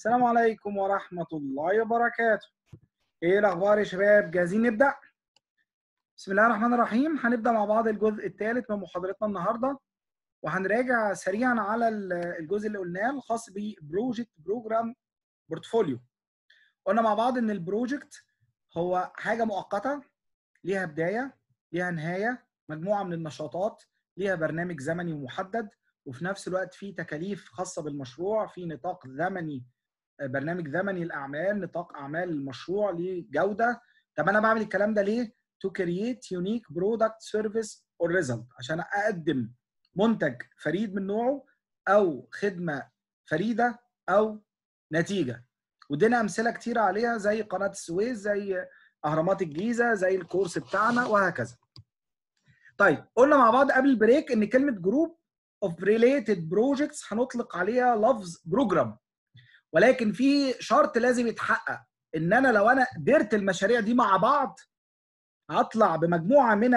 السلام عليكم ورحمة الله وبركاته. ايه الأخبار يا شباب؟ جاهزين نبدأ؟ بسم الله الرحمن الرحيم. هنبدأ مع بعض الجزء الثالث من محاضرتنا النهاردة، وهنراجع سريعا على الجزء اللي قلناه الخاص ببروجكت بروجرام بورتفوليو. قلنا مع بعض إن البروجكت هو حاجة مؤقتة ليها بداية، ليها نهاية، مجموعة من النشاطات، ليها برنامج زمني محدد، وفي نفس الوقت في تكاليف خاصة بالمشروع، في نطاق زمني، برنامج زمني الاعمال، نطاق اعمال المشروع، ليه جوده. طب انا بعمل الكلام ده ليه؟ to create unique product service or result، عشان اقدم منتج فريد من نوعه او خدمه فريده او نتيجه. ودينا امثله كتيره عليها زي قناه السويس، زي اهرامات الجيزه، زي الكورس بتاعنا وهكذا. طيب قلنا مع بعض قبل البريك ان كلمه جروب اوف ريليتد بروجكتس هنطلق عليها لفظ بروجرام، ولكن في شرط لازم يتحقق، ان انا لو انا درت المشاريع دي مع بعض هطلع بمجموعه من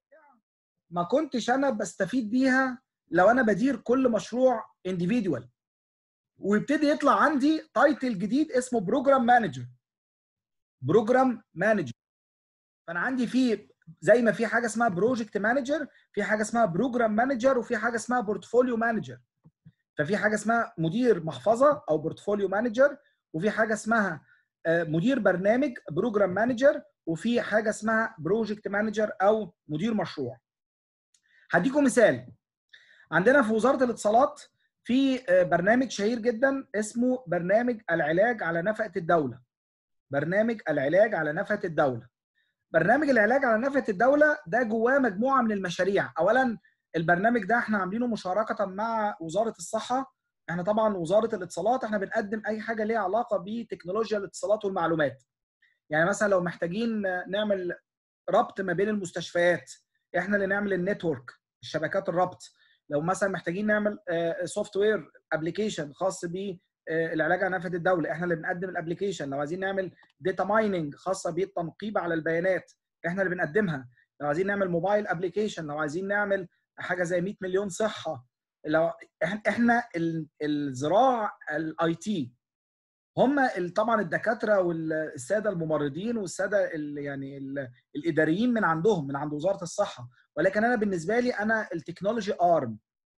ما كنتش انا بستفيد بيها لو انا بدير كل مشروع individual. ويبتدي يطلع عندي تايتل جديد اسمه بروجرام مانجر. بروجرام مانجر، فانا عندي في زي ما في حاجه اسمها بروجكت مانجر، في حاجه اسمها بروجرام مانجر، وفي حاجه اسمها بورتفوليو مانجر. ففي حاجه اسمها مدير محفظه او بورتفوليو مانجر، وفي حاجه اسمها مدير برنامج بروجرام مانجر، وفي حاجه اسمها بروجكت مانجر او مدير مشروع. هديكم مثال. عندنا في وزاره الاتصالات في برنامج شهير جدا اسمه برنامج العلاج على نفقه الدوله. برنامج العلاج على نفقه الدوله. برنامج العلاج على نفقه الدوله ده جواه مجموعه من المشاريع. اولا البرنامج ده احنا عاملينه مشاركه مع وزاره الصحه. احنا طبعا وزاره الاتصالات احنا بنقدم اي حاجه ليها علاقه بتكنولوجيا الاتصالات والمعلومات. يعني مثلا لو محتاجين نعمل ربط ما بين المستشفيات، احنا اللي نعمل النتورك، الشبكات الربط. لو مثلا محتاجين نعمل سوفت وير ابلكيشن خاص بالعلاج على نفقه الدوله، احنا اللي بنقدم الابلكيشن. لو عايزين نعمل داتا مايننج خاصه بالتنقيب على البيانات، احنا اللي بنقدمها. لو عايزين نعمل موبايل ابلكيشن، لو عايزين نعمل حاجه زي 100 مليون صحه، لو احنا الذراع الاي تي. هم طبعا الدكاتره والساده الممرضين والساده يعني الاداريين من عندهم، من عند وزاره الصحه، ولكن انا بالنسبه لي انا التكنولوجي ارم.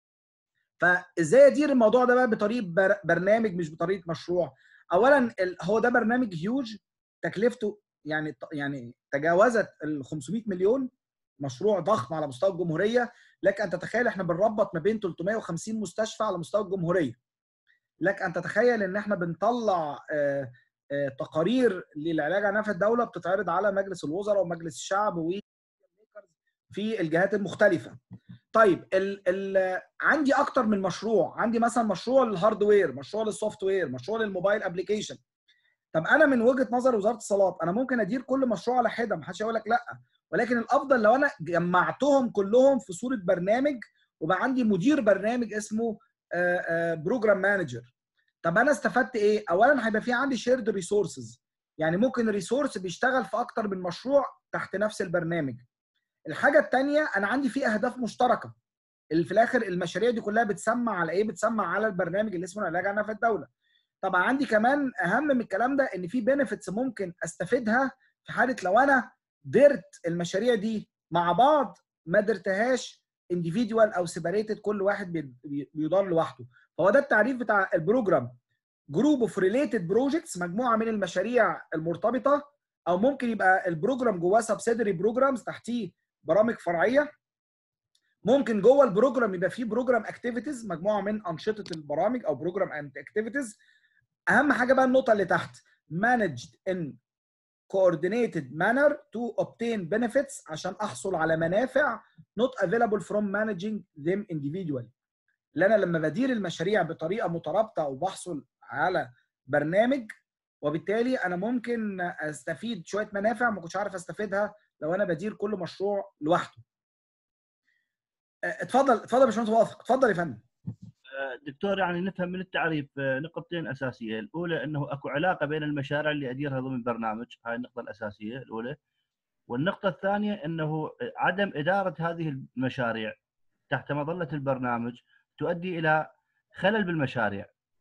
فازاي ادير الموضوع ده بقى بطريقه برنامج مش بطريقه مشروع؟ اولا هو ده برنامج هيوج، تكلفته يعني تجاوزت ال 500 مليون، مشروع ضخم على مستوى الجمهوريه. لك ان تتخيل احنا بنربط ما بين 350 مستشفى على مستوى الجمهوريه. لك ان تتخيل ان احنا بنطلع تقارير للعلاج على نفقه الدوله بتتعرض على مجلس الوزراء ومجلس الشعب وفي الجهات المختلفه. طيب عندي اكتر من مشروع. عندي مثلا مشروع للهاردوير، مشروع للسوفت وير، مشروع للموبايل ابلكيشن. طب انا من وجهه نظر وزاره الاتصالات انا ممكن ادير كل مشروع على حده، محدش هيقول لك لا، ولكن الافضل لو انا جمعتهم كلهم في صوره برنامج وبقى عندي مدير برنامج اسمه بروجرام مانجر. طب انا استفدت ايه؟ اولا هيبقى في عندي شيرد ريسورسز، يعني ممكن ريسورس بيشتغل في اكتر من مشروع تحت نفس البرنامج. الحاجه الثانيه انا عندي فيه اهداف مشتركه، اللي في الاخر المشاريع دي كلها بتسمع على ايه؟ بتسمع على البرنامج اللي اسمه العلاج على نفقه الدوله. طبعا عندي كمان اهم من الكلام ده ان في بينيفيتس ممكن استفيدها في حاله لو انا درت المشاريع دي مع بعض، ما درتهاش انديفيدوال او سيبريتد، كل واحد بيدار لوحده. فهو ده التعريف بتاع البروجرام. جروب اوف ريليتد بروجكتس، مجموعه من المشاريع المرتبطه، او ممكن يبقى البروجرام جواه سبسيدري بروجرامز تحتيه برامج فرعيه. ممكن جوه البروجرام يبقى فيه بروجرام اكتيفيتيز، مجموعه من انشطه البرامج او بروجرام اند اكتيفيتيز. اهم حاجه بقى النقطه اللي تحت managed in coordinated manner to obtain benefits، عشان احصل على منافع not available from managing them individually. اللي انا لما بدير المشاريع بطريقه مترابطه وبحصل على برنامج، وبالتالي انا ممكن استفيد شويه منافع ما كنتش عارف استفيدها لو انا بدير كل مشروع لوحده. اتفضل اتفضل يا باشمهندس واثق، اتفضل يا فندم. دكتور، يعني نفهم من التعريف نقطتين اساسيه. الاولى انه اكو علاقه بين المشاريع اللي اديرها ضمن برنامج، هاي النقطه الاساسيه الاولى. والنقطه الثانيه انه عدم اداره هذه المشاريع تحت مظله البرنامج تؤدي الى خلل بالمشاريع.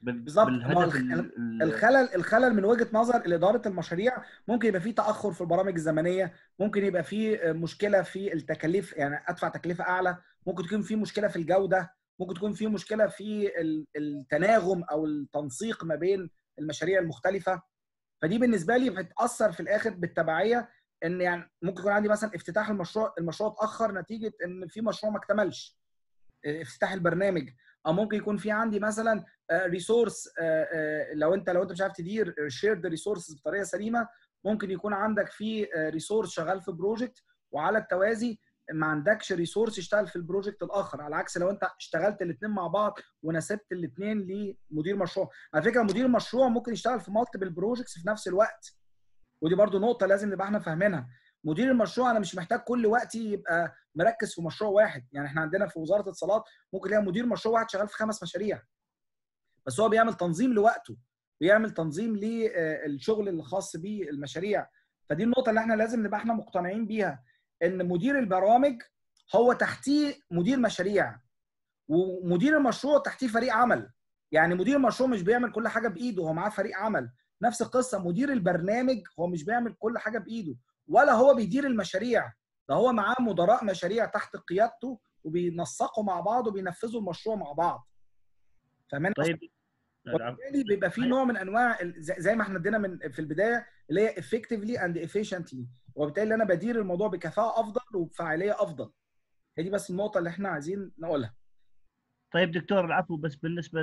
بالظبط. بالهدف الخلل من وجهه نظر اداره المشاريع ممكن يبقى فيه تاخر في البرامج الزمنيه، ممكن يبقى فيه مشكله في التكاليف، يعني ادفع تكلفه اعلى، ممكن تكون فيه مشكله في الجوده، ممكن تكون فيه مشكله في التناغم او التنسيق ما بين المشاريع المختلفه. فدي بالنسبه لي بتاثر في الاخر بالتبعيه، ان يعني ممكن يكون عندي مثلا افتتاح المشروع اتاخر نتيجه ان في مشروع ما اكتملش افتتاح البرنامج، او ممكن يكون في عندي مثلا ريسورس، لو انت مش عارف تدير شيرد ريسورسز بطريقه سليمه، ممكن يكون عندك في ريسورس شغال في بروجكت وعلى التوازي ما عندكش ريسورس يشتغل في البروجكت الاخر، على عكس لو انت اشتغلت الاثنين مع بعض ونسبت الاثنين لمدير مشروع. على فكره مدير المشروع ممكن يشتغل في مالتيبل بروجكتس في نفس الوقت، ودي برضو نقطه لازم نبقى احنا فاهمينها. مدير المشروع انا مش محتاج كل وقتي يبقى مركز في مشروع واحد، يعني احنا عندنا في وزاره الاتصالات ممكن تلاقي مدير مشروع واحد شغال في 5 مشاريع، بس هو بيعمل تنظيم لوقته، بيعمل تنظيم للشغل الخاص بالمشاريع. فدي النقطه اللي احنا لازم نبقى احنا مقتنعين بيها، ان مدير البرامج هو تحتيه مدير مشاريع، ومدير المشروع تحتيه فريق عمل. يعني مدير المشروع مش بيعمل كل حاجه بايده، هو معاه فريق عمل. نفس القصه مدير البرنامج هو مش بيعمل كل حاجه بايده، ولا هو بيدير المشاريع، ده هو معاه مدراء مشاريع تحت قيادته وبينسقوا مع بعض وبينفذوا المشروع مع بعض. فاهمين؟ طيب وبالتالي بيبقى في نوع من انواع زي ما احنا ادينا من في البدايه اللي هي effectively and efficiently، وبالتالي انا بدير الموضوع بكفاءه افضل وبفاعليه افضل. هي دي بس النقطه اللي احنا عايزين نقولها. طيب دكتور العفو، بس بالنسبه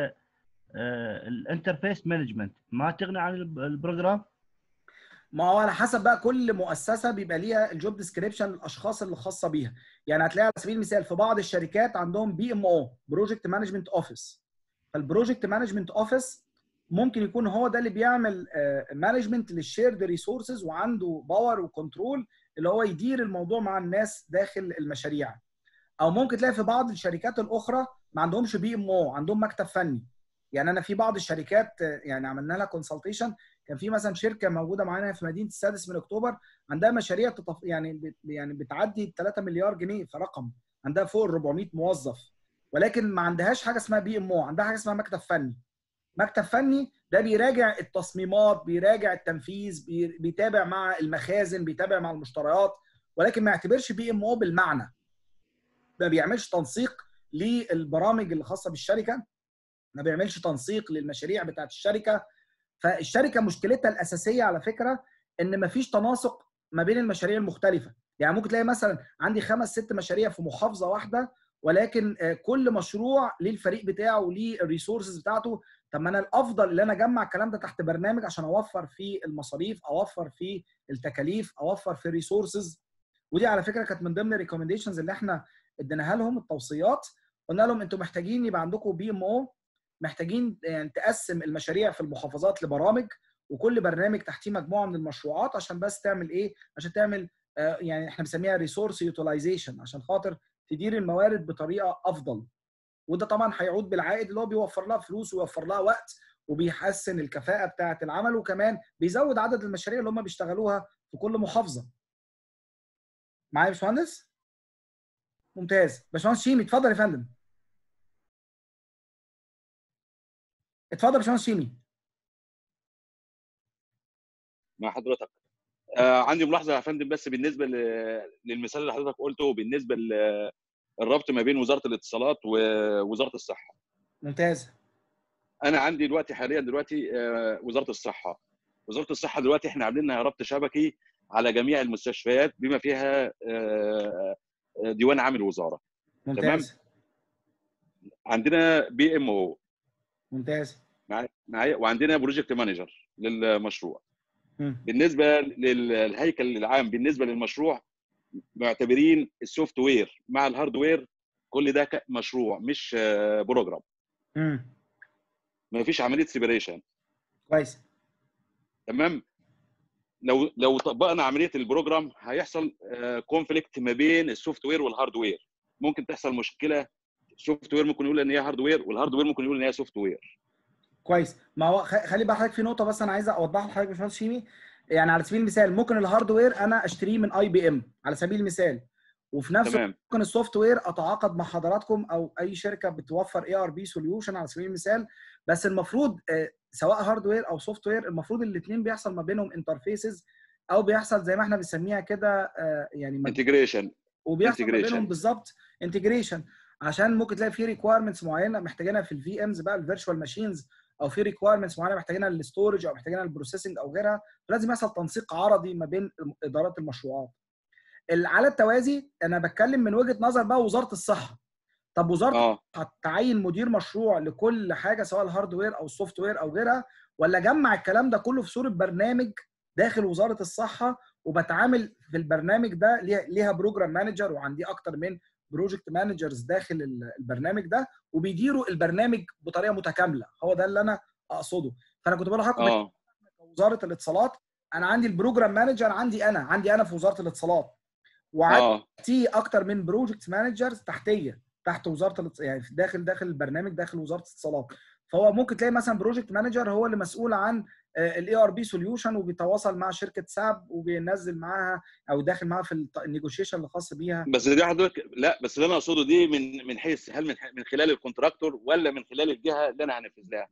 الانترفيس مانجمنت ما تغني عن البروجرام؟ ما هو على حسب بقى، كل مؤسسه بيبقى ليها الجوب ديسكريبشن الاشخاص اللي خاصه بيها. يعني هتلاقي على سبيل المثال في بعض الشركات عندهم BMO بروجكت مانجمنت اوفيس، فالبروجكت مانجمنت اوفيس ممكن يكون هو ده اللي بيعمل مانجمنت للشيرد ريسورسز، وعنده باور وكنترول اللي هو يدير الموضوع مع الناس داخل المشاريع. او ممكن تلاقي في بعض الشركات الاخرى ما عندهمش BMO، عندهم مكتب فني. يعني انا في بعض الشركات يعني عملنا لها كونسلتيشن، كان في مثلا شركه موجوده معانا في مدينه السادس من اكتوبر عندها مشاريع يعني بتعدي 3 مليار جنيه، فرقم عندها فوق ال 400 موظف، ولكن ما عندهاش حاجه اسمها BMO، عندها حاجه اسمها مكتب فني. مكتب فني ده بيراجع التصميمات، بيراجع التنفيذ، بيتابع مع المخازن، بيتابع مع المشتريات، ولكن ما يعتبرش BMO بالمعنى، ما بيعملش تنسيق للبرامج اللي خاصه بالشركه، ما بيعملش تنسيق للمشاريع بتاعت الشركه. فالشركه مشكلتها الاساسيه على فكره ان ما فيش تناسق ما بين المشاريع المختلفه. يعني ممكن تلاقي مثلا عندي 5 6 مشاريع في محافظه واحده، ولكن كل مشروع ليه الفريق بتاعه وليه الريسورسز بتاعته. طب ما انا الافضل ان انا اجمع الكلام ده تحت برنامج عشان اوفر في المصاريف، اوفر في التكاليف، اوفر في الريسورسز. ودي على فكره كانت من ضمن الريكومنديشنز اللي احنا اديناها لهم، التوصيات. قلنا لهم انتوا محتاجين يبقى عندكم BMO، محتاجين يعني تقسم المشاريع في المحافظات لبرامج، وكل برنامج تحتيه مجموعه من المشروعات، عشان بس تعمل ايه؟ عشان تعمل يعني احنا بنسميها ريسورس يوتيلايزيشن، عشان خاطر تدير الموارد بطريقه افضل. وده طبعا هيعود بالعائد اللي هو بيوفر لها فلوس ويوفر لها وقت، وبيحسن الكفاءه بتاعه العمل، وكمان بيزود عدد المشاريع اللي هم بيشتغلوها في كل محافظه. معايا يا باشمهندس؟ ممتاز. باشمهندس شيمي اتفضل يا فندم. اتفضل يا باشمهندس شيمي. مع حضرتك. عندي ملاحظه يا فندم، بس بالنسبه للمثال اللي حضرتك قلته بالنسبه للربط ما بين وزاره الاتصالات ووزاره الصحه. ممتاز. انا عندي حاليا وزاره الصحه. وزاره الصحه دلوقتي احنا عاملين لها ربط شبكي على جميع المستشفيات بما فيها ديوان عام الوزاره. ممتاز. تمام. عندنا BMO. ممتاز. معايا. وعندنا بروجكت مانجر للمشروع. بالنسبه للهيكل العام بالنسبه للمشروع، معتبرين السوفت وير مع الهاردوير كل ده مشروع مش بروجرام. ما فيش عمليه سيبريشن. كويس. تمام. لو طبقنا عمليه البروجرام هيحصل كونفليكت ما بين السوفت وير والهاردوير، ممكن تحصل مشكله. السوفت وير ممكن يقول ان هي هاردوير، والهاردوير ممكن يقول ان هي سوفت وير. كويس. ما هو خلي بقى حضرتك في نقطه بس انا عايز اوضحها لحضرتك يا باشمهندس شيمي. يعني على سبيل المثال ممكن الهاردوير انا اشتريه من IBM على سبيل المثال، وفي نفس الوقت ممكن السوفت وير اتعاقد مع حضراتكم او اي شركه بتوفر اي ار بي سوليوشن على سبيل المثال. بس المفروض سواء هاردوير او سوفت وير المفروض الاثنين بيحصل ما بينهم انترفيسز، او بيحصل زي ما احنا بنسميها كده يعني انتجريشن، وبيحصل ما بينهم بالظبط انتجريشن، عشان ممكن تلاقي في ريكويرمنتس معينه محتاجينها في الفي امز بقى الفيرتشوال ماشينز، او في ريكويرمنتس معينه محتاجينها للستورج او محتاجينها للبروسيسنج او غيرها، فلازم يحصل تنسيق عرضي ما بين ادارات المشروعات. على التوازي انا بتكلم من وجهه نظر بقى وزاره الصحه. طب وزاره هتعين مدير مشروع لكل حاجه سواء الهاردوير او السوفت وير او غيرها، ولا جمع الكلام ده كله في صوره برنامج داخل وزاره الصحه، وبتعامل في البرنامج ده ليها بروجرام مانجر وعندي اكتر من بروجكت مانجرز داخل البرنامج ده وبيديروا البرنامج بطريقه متكامله. هو ده اللي انا اقصده. فانا كنت بقول لحضرتك وزاره الاتصالات انا عندي البروجرام مانجر عندي انا في وزاره الاتصالات، وعندي اكتر من بروجكت مانجرز تحت وزاره يعني داخل البرنامج داخل وزاره الاتصالات. فهو ممكن تلاقي مثلا بروجكت مانجر هو اللي مسؤول عن الاي ار بي سوليوشن وبيتواصل مع شركه ساب وبينزل معاها او داخل معاها في النيجوشيشن الخاص بيها. بس دي حضرتك لا، بس اللي انا اقصده دي من حيث هل من خلال الكونتراكتور ولا من خلال الجهه اللي انا هنفذ لها؟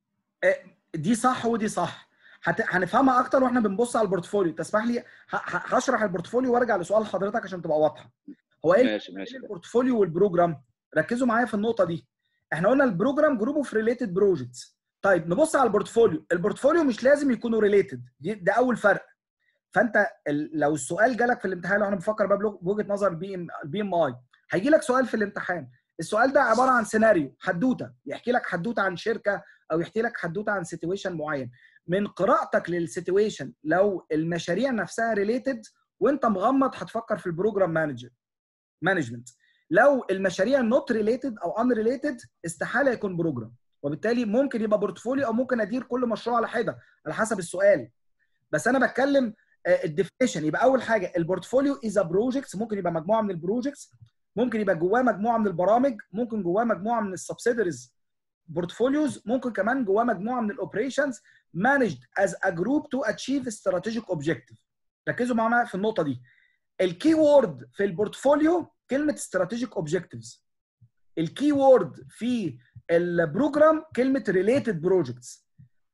دي صح ودي صح، هنفهمها اكتر واحنا بنبص على البورتفوليو. تسمح لي هشرح البورتفوليو وارجع لسؤال حضرتك عشان تبقى واضحه. هو ايه ماشي. البورتفوليو والبروجرام؟ ركزوا معايا في النقطه دي. احنا قلنا البروجرام جروب اوف ريليتد بروجكتس. طيب نبص على البورتفوليو مش لازم يكونوا ريليتد، ده اول فرق. فانت لو السؤال جالك في الامتحان، لو احنا بنفكر بقى بوجهه نظر البي ام اي، هيجي لك سؤال في الامتحان، السؤال ده عباره عن سيناريو، حدوته، يحكي لك حدوته عن شركه او يحكي لك حدوته عن سيتويشن معين. من قراءتك للسيتويشن لو المشاريع نفسها ريليتد وانت مغمض هتفكر في البروجرام مانجمنت. لو المشاريع نوت ريليتد او ان ريليتد استحاله يكون بروجرام، وبالتالي ممكن يبقى بورتفوليو او ممكن ادير كل مشروع على حده على حسب السؤال. بس انا بتكلم الديفينيشن. يبقى اول حاجه البورتفوليو از ا بروجكتس، ممكن يبقى مجموعه من البروجكتس، ممكن يبقى جواه مجموعه من البرامج، ممكن جواه مجموعه من السبسيدريز بورتفوليوز، ممكن كمان جواه مجموعه من الاوبريشنز مانجد از ا جروب تو اتشيف استراتيجيك اوبجيكتيف. ركزوا معايا في النقطه دي. الكي وورد في البورتفوليو كلمه استراتيجيك اوبجيكتيفز، الكي وورد في البروجرام كلمه ريليتد بروجكتس.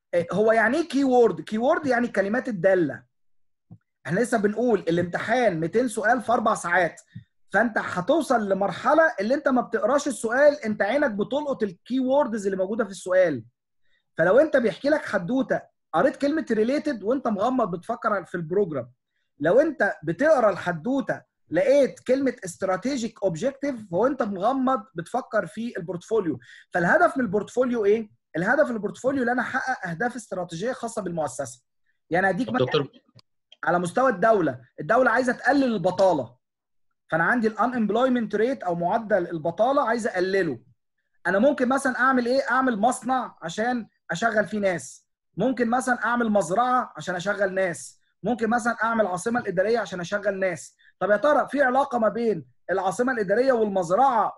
هو يعني ايه كي وورد؟ كي وورد يعني الكلمات الداله. احنا لسه بنقول الامتحان 200 سؤال في 4 ساعات، فانت هتوصل لمرحله اللي انت ما بتقراش السؤال، انت عينك بتلقط الكي ووردز اللي موجوده في السؤال. فلو انت بيحكي لك حدوته قريت كلمه ريليتد وانت مغمض بتفكر في البروجرام، لو انت بتقرا الحدوته لقيت كلمه استراتيجيك اوبجيكتيف وانت مغمض بتفكر في البورتفوليو. فالهدف من البورتفوليو ايه؟ الهدف من البورتفوليو ان انا احقق اهداف استراتيجيه خاصه بالمؤسسه. يعني اديك دكتور على مستوى الدوله عايزه تقلل البطاله، فانا عندي الان امبلويمنت ريت او معدل البطاله عايز اقلله. انا ممكن مثلا اعمل ايه؟ اعمل مصنع عشان اشغل فيه ناس، ممكن مثلا اعمل مزرعه عشان اشغل ناس، ممكن مثلا اعمل عاصمه الاداريه عشان اشغل ناس. طب يا ترى في علاقه ما بين العاصمه الاداريه والمزرعه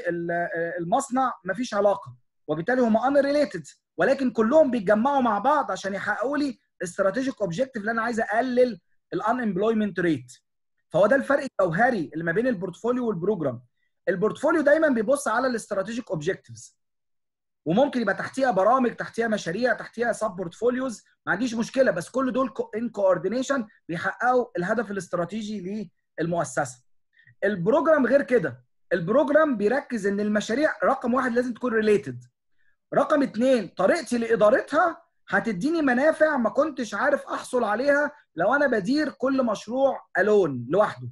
والمصنع؟ مفيش علاقه، وبالتالي هم ان ريليتد، ولكن كلهم بيتجمعوا مع بعض عشان يحققوا لي استراتيجيك اوبجيكتيف اللي انا عايز اقلل الان امبلويمنت ريت. فهو ده الفرق الجوهري اللي ما بين البورتفوليو والبروجرام. البورتفوليو دايما بيبص على الاستراتيجيك اوبجيكتيفز، وممكن يبقى تحتيها برامج، تحتيها مشاريع، تحتيها سب بورتفوليوز، ما عنديش مشكله، بس كل دول ان كوردينيشن بيحققوا الهدف الاستراتيجي للمؤسسه. البروجرام غير كده، البروجرام بيركز ان المشاريع رقم 1 لازم تكون ريليتد، رقم 2 طريقتي لادارتها هتديني منافع ما كنتش عارف احصل عليها لو انا بدير كل مشروع الون لوحده.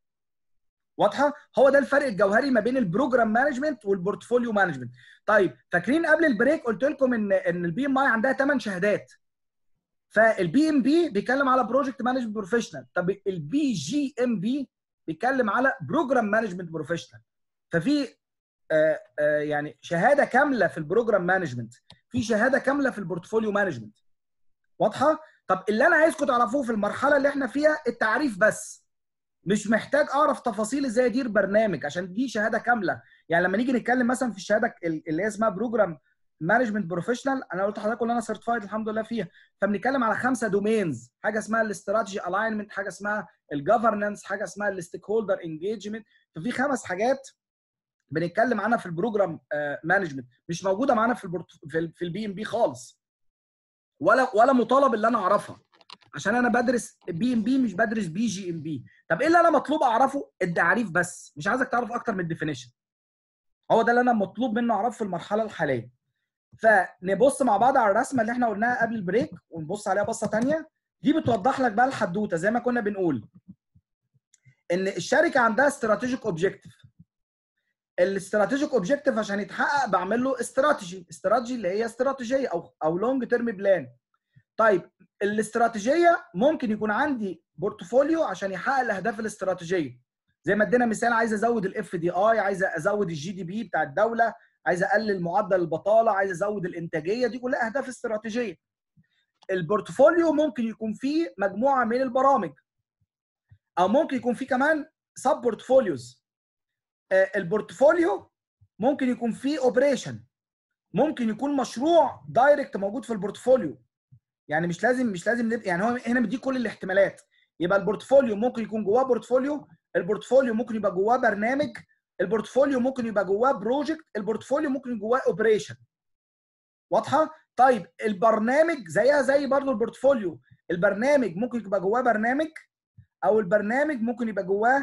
واضحه؟ هو ده الفرق الجوهري ما بين البروجرام مانجمنت والبورتفوليو مانجمنت. طيب فاكرين قبل البريك قلت لكم ان البي ام اي عندها 8 شهادات. فالبي ام بي بيتكلم على بروجكت مانجمنت بروفيشنال، طب البي جي ام بي بيتكلم على بروجرام مانجمنت بروفيشنال. ففي يعني شهاده كامله في البروجرام مانجمنت، في شهاده كامله في البورتفوليو مانجمنت. واضحه؟ طب اللي انا عايزكم تعرفوه في المرحله اللي احنا فيها التعريف بس، مش محتاج اعرف تفاصيل ازاي ادير برنامج عشان دي شهاده كامله. يعني لما نيجي نتكلم مثلا في الشهاده اللي هي اسمها بروجرام مانجمنت بروفيشنال، انا قلت لحضرتك ان انا سيرتيفايد الحمد لله فيها. فبنتكلم على 5 دومينز، حاجه اسمها الاستراتيجي الاينمنت، حاجه اسمها الجفرننس، حاجه اسمها الستيك هولدر انجيجمنت. ففي 5 حاجات بنتكلم عنها في البروجرام مانجمنت، مش موجوده معانا في البي ام بي خالص، ولا مطالب اللي انا اعرفها، عشان انا بدرس بي ام بي مش بدرس بي جي ام بي. طب ايه اللي انا مطلوب اعرفه؟ التعريف بس، مش عايزك تعرف اكتر من الديفينيشن. هو ده اللي انا مطلوب منه اعرفه في المرحله الحاليه. فنبص مع بعض على الرسمه اللي احنا قلناها قبل البريك، ونبص عليها بصه ثانيه. دي بتوضح لك بقى الحدوته زي ما كنا بنقول ان الشركه عندها استراتيجيك اوبجيكتيف. الاستراتيجيك اوبجيكتيف عشان يتحقق بعمل له استراتيجي اللي هي استراتيجيه او لونج تيرم بلان. طيب الاستراتيجيه ممكن يكون عندي بورتفوليو عشان يحقق الاهداف الاستراتيجيه، زي ما ادينا مثال، عايز ازود الاف دي اي، عايز ازود الجي دي بي بتاع الدوله، عايز اقلل معدل البطاله، عايز ازود الانتاجيه، دي كلها اهداف استراتيجيه. البورتفوليو ممكن يكون فيه مجموعه من البرامج، او ممكن يكون فيه كمان سب بورتفوليوز. البورتفوليو ممكن يكون فيه اوبريشن، ممكن يكون مشروع دايركت موجود في البورتفوليو، يعني مش لازم يعني هو هنا مديك كل الاحتمالات. يبقى البورتفوليو ممكن يكون جواه بورتفوليو، البورتفوليو ممكن يبقى جواه برنامج، البورتفوليو ممكن يبقى جواه بروجكت، البورتفوليو ممكن يبقى جواه اوبريشن. واضحه؟ طيب البرنامج زيها زي برضه البورتفوليو، البرنامج ممكن يبقى جواه برنامج، او البرنامج ممكن يبقى جواه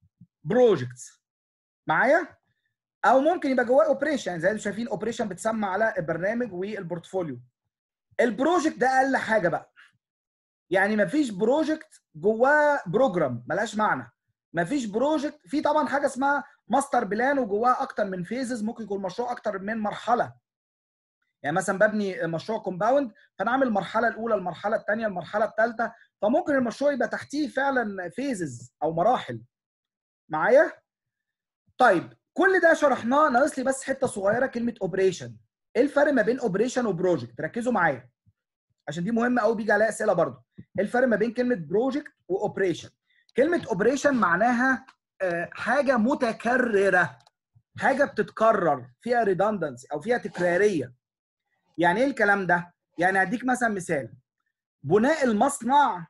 بروجكتس معايا، او ممكن يبقى جواه اوبريشن. زي ما انتم شايفين اوبريشن بتسمى على البرنامج والبورتفوليو. البروجكت ده اقل حاجه بقى، يعني مفيش بروجكت جواه بروجرام، ملهاش معنى. مفيش بروجكت في طبعا حاجه اسمها ماستر بلان وجواه اكتر من فيزز، ممكن يكون مشروع اكتر من مرحله. يعني مثلا ببني مشروع كومباوند، فانا عامل المرحله الاولى، المرحله الثانيه، المرحله الثالثه، فممكن المشروع يبقى تحتيه فعلا فيزز او مراحل. معايا؟ طيب كل ده شرحناه، ناقص لي بس حته صغيره، كلمه اوبريشن. ايه الفرق ما بين اوبريشن وبروجكت؟ ركزوا معايا عشان دي مهمه قوي، بيجي عليها اسئله برضه. ايه الفرق ما بين كلمه بروجكت واوبريشن؟ كلمه اوبريشن معناها حاجه متكرره، حاجه بتتكرر، فيها ريدندنسي او فيها تكراريه. يعني ايه الكلام ده؟ يعني هديك مثلا مثال، بناء المصنع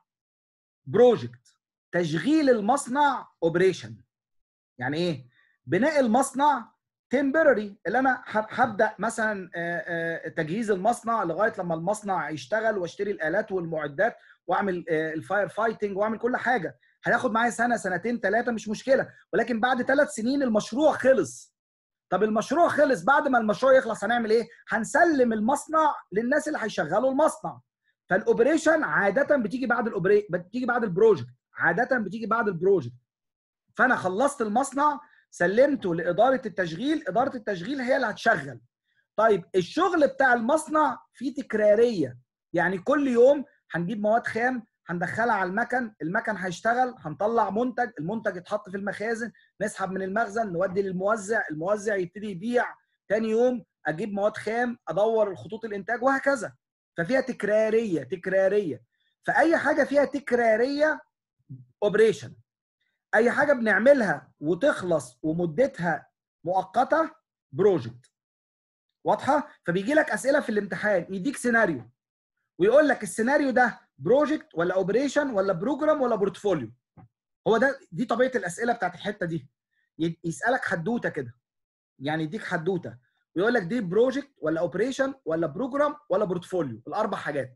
بروجكت، تشغيل المصنع اوبريشن. يعني ايه؟ بناء المصنع تمبرري، اللي انا هبدا مثلا تجهيز المصنع لغايه لما المصنع يشتغل واشتري الالات والمعدات واعمل الفاير فايتنج واعمل كل حاجه، هياخد معايا سنه سنتين ثلاثه مش مشكله، ولكن بعد 3 سنين المشروع خلص. طب المشروع خلص، بعد ما المشروع يخلص هنعمل ايه؟ هنسلم المصنع للناس اللي هيشغلوا المصنع. فالاوبريشن عاده بتيجي بعد بتيجي بعد البروجكت، عاده بتيجي بعد البروجكت. فانا خلصت المصنع، سلمته لاداره التشغيل، اداره التشغيل هي اللي هتشغل. طيب الشغل بتاع المصنع فيه تكراريه، يعني كل يوم هنجيب مواد خام هندخلها على المكن هيشتغل، هنطلع منتج، المنتج يتحط في المخازن، نسحب من المخزن نودي للموزع، الموزع يبتدي يبيع، تاني يوم اجيب مواد خام، ادور الخطوط الانتاج، وهكذا. ففيها تكراريه. فاي حاجه فيها تكراريه اوبريشن. اي حاجه بنعملها وتخلص ومدتها مؤقته بروجكت. واضحه؟ فبيجي لك اسئله في الامتحان، يديك سيناريو ويقول لك السيناريو ده بروجكت ولا اوبريشن ولا بروجرام ولا بورتفوليو. هو ده، دي طبيعه الاسئله بتاعت الحته دي. يسالك حدوته كده، يعني يديك حدوته ويقول لك دي بروجكت ولا اوبريشن ولا بروجرام ولا بورتفوليو، الاربع حاجات.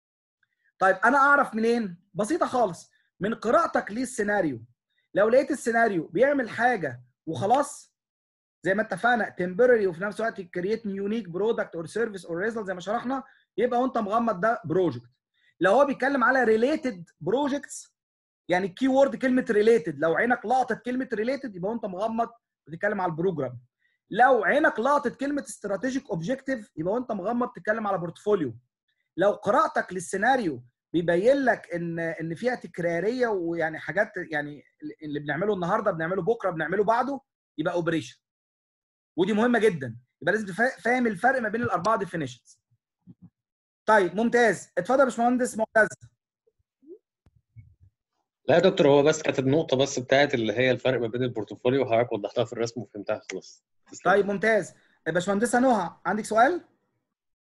طيب انا اعرف منين؟ بسيطه خالص، من قراءتك للسيناريو. لو لقيت السيناريو بيعمل حاجه وخلاص، زي ما اتفقنا temporary وفي نفس الوقت create unique product or service or result زي ما شرحنا، يبقى وانت مغمض ده بروجكت. لو هو بيتكلم على related projects، يعني الكي وورد كلمه related، لو عينك لقطت كلمه related يبقى وانت مغمض بتتكلم على البروجرام. لو عينك لقطت كلمه strategic objective يبقى وانت مغمض بتتكلم على بورتفوليو. لو قراءتك للسيناريو بيبين لك ان فيها تكراريه، ويعني حاجات، يعني اللي بنعمله النهارده بنعمله بكره بنعمله بعده، يبقى اوبريشن. ودي مهمه جدا، يبقى لازم فاهم الفرق ما بين الاربعه ديفينيشنز. طيب ممتاز، اتفضل يا باشمهندس معتز. لا يا دكتور، هو بس كانت النقطه بس بتاعت اللي هي الفرق ما بين البورتفوليو، وحضرتك وضحتها في الرسم وفهمتها خلاص. طيب ممتاز. باشمهندسه نهى عندك سؤال؟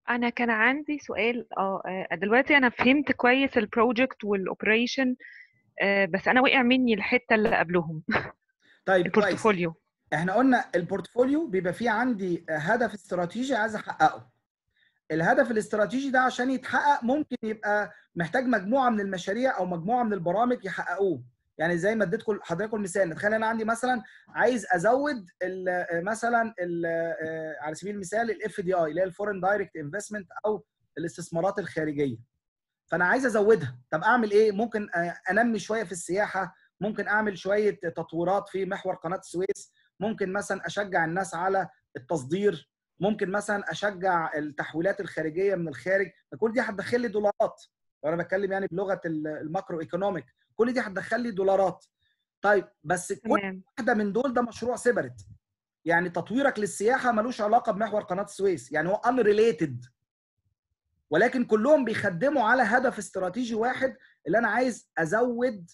انا كان عندي سؤال. دلوقتي انا فهمت كويس البروجكت والاوبريشن، بس انا وقع مني الحته اللي قبلهم. طيب كويس. البورتفوليو. احنا قلنا البورتفوليو بيبقى فيه عندي هدف استراتيجي عايز احققه. الهدف الاستراتيجي ده عشان يتحقق ممكن يبقى محتاج مجموعه من المشاريع او مجموعه من البرامج يحققوه. يعني زي ما اديتكم حضراتكم مثال، نتخيل انا عندي مثلا عايز ازود مثلا على سبيل المثال الاف دي اي اللي هي الفورين دايركت انفستمنت او الاستثمارات الخارجيه. فانا عايز ازودها، طب اعمل ايه؟ ممكن انمي شويه في السياحه، ممكن اعمل شويه تطويرات في محور قناه السويس، ممكن مثلا اشجع الناس على التصدير، ممكن مثلا اشجع التحويلات الخارجيه من الخارج. فكل دي هتدخل لي دولارات، وانا بتكلم يعني بلغه الماكرو ايكونوميك، كل دي هتدخل لي دولارات. طيب بس كل واحده من دول ده مشروع سيبريت. يعني تطويرك للسياحه ملوش علاقه بمحور قناه السويس، يعني هو unrelated، ولكن كلهم بيخدموا على هدف استراتيجي واحد، اللي انا عايز ازود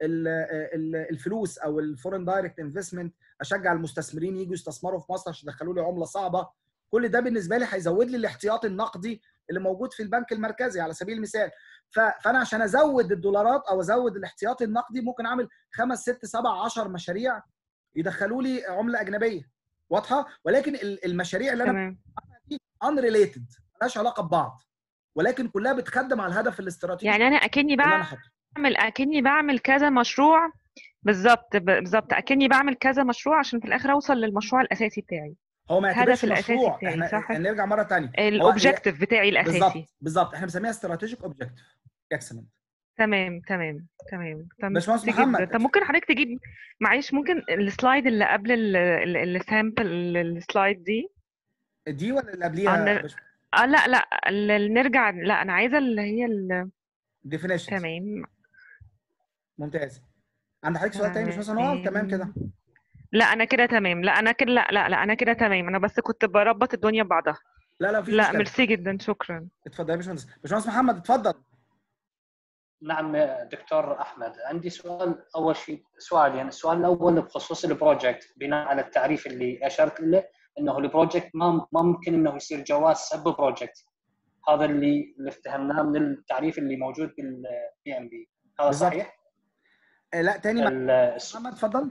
الفلوس او الفورين دايركت انفستمنت، اشجع المستثمرين يجوا يستثمروا في مصر عشان يدخلوا لي عمله صعبه. كل ده بالنسبه لي هيزود لي الاحتياطي النقدي اللي موجود في البنك المركزي على سبيل المثال. فانا عشان ازود الدولارات او ازود الاحتياطي النقدي ممكن اعمل 5 6 7 10 مشاريع يدخلوا لي عمله اجنبيه. واضحه؟ ولكن المشاريع اللي انا بعملها دي unrelated، مالهاش علاقه ببعض، ولكن كلها بتخدم على الهدف الاستراتيجي. يعني انا اكني بعمل كذا مشروع. بالظبط اكني بعمل كذا مشروع عشان في الاخر اوصل للمشروع الاساسي بتاعي. هو ما يعتبرش مشروع، احنا نرجع مره ثانيه، الاوبجيكتيف بتاعي الاساسي. بالظبط احنا بنسميها استراتيجيك اوبجيكتيف. اكسلنت. تمام. باشمهندس محمد، طب ممكن حضرتك تجيب، معلش، ممكن السلايد اللي قبل السامبل، السلايد دي ولا اللي قبليها؟ لا نرجع. لا انا عايزه اللي هي definitions. تمام ممتاز. عندك حضرتك سؤال تاني مش مثلا نوال؟ تمام كده. لا انا كده تمام. لا انا كده تمام. انا بس كنت بربط الدنيا ببعضها. لا مفيش مشكله. ميرسي جدا، شكرا. اتفضل يا باشمهندس محمد، اتفضل. نعم دكتور احمد، عندي سؤال. اول شيء سؤالين. السؤال الاول بخصوص البروجكت، بناء على التعريف اللي اشرت له انه البروجكت ما ممكن انه يصير جواز سب بروجكت. هذا اللي افتهمناه من التعريف اللي موجود بالبي ام بي. هذا بالزبط. صحيح؟ لا تاني محمد اتفضل.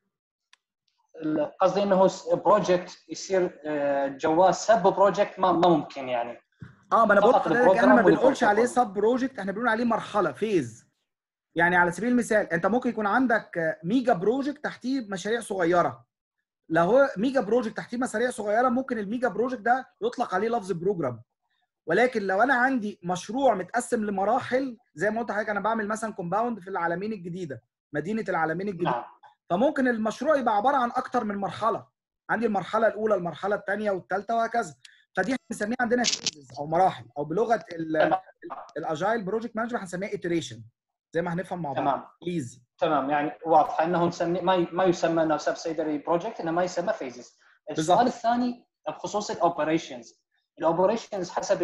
قصدي انه بروجكت يصير جواز سب بروجكت ما ممكن يعني. ما انا بقول لحضرتك احنا ما بنقولش عليه سب بروجكت، احنا بنقول عليه مرحله فيز. يعني على سبيل المثال انت ممكن يكون عندك ميجا بروجكت تحتيه مشاريع صغيره. لو هو ميجا بروجكت تحتيه مشاريع صغيره ممكن الميجا بروجكت ده يطلق عليه لفظ بروجرام. ولكن لو انا عندي مشروع متقسم لمراحل، زي ما قلت لحضرتك انا بعمل مثلا كومباوند في العلمين الجديده، مدينه العلمين الجديده، فممكن المشروع يبقى عباره عن اكتر من مرحله. عندي المرحله الاولى، المرحله الثانيه والثالثه وهكذا. فدي بنسميها عندنا فيزز او مراحل، او بلغه الاجايل بروجكت مانجمنت هنسميها ايتريشن، زي ما هنفهم مع بعض. تمام بليز. تمام، يعني واضحه انه نسمي ما يسمى انه سبسيدري بروجكت، انه ما يسمى فيزز. السؤال الثاني بخصوص الاوبريشنز حسب